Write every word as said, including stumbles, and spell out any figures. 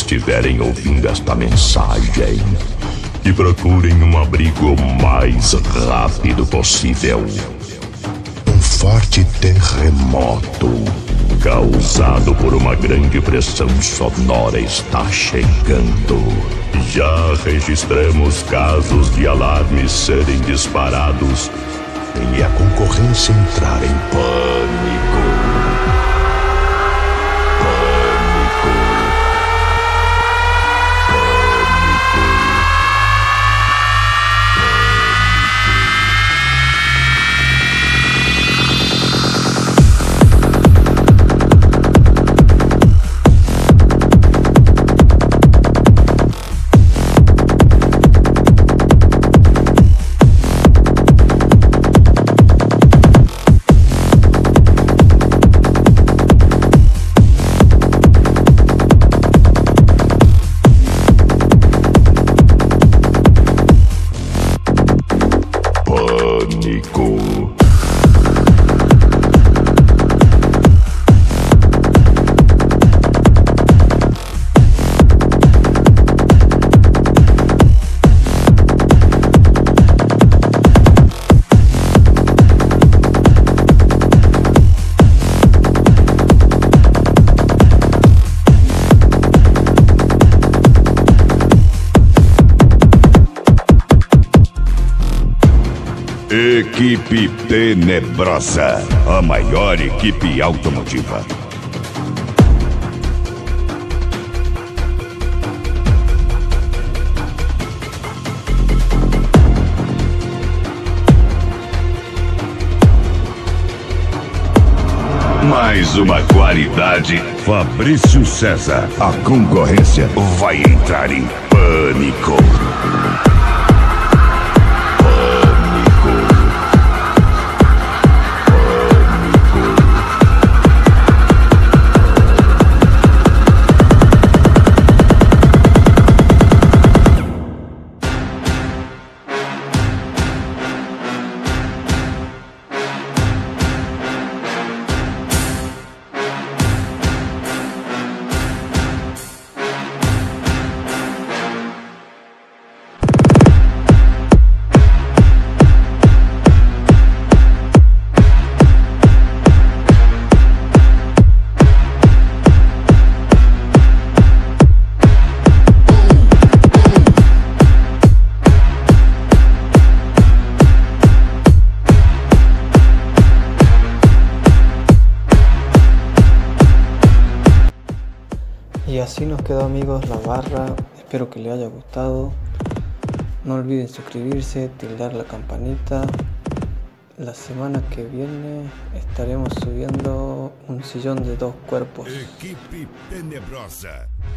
estiverem ouvindo esta mensagem, que procurem um abrigo o mais rápido possível. Um forte terremoto causado por uma grande pressão sonora está chegando. Já registramos casos de alarmes serem disparados e a concorrência entrar em pânico. Equipe Tenebrosa, a maior equipe automotiva. Mais uma qualidade, Fabrício César. A concorrência vai entrar em pânico. Y así nos quedó, amigos, la barra. Espero que les haya gustado. No olviden suscribirse, tildar la campanita. La semana que viene estaremos subiendo un sillón de dos cuerpos. Equipe Tenebrosa.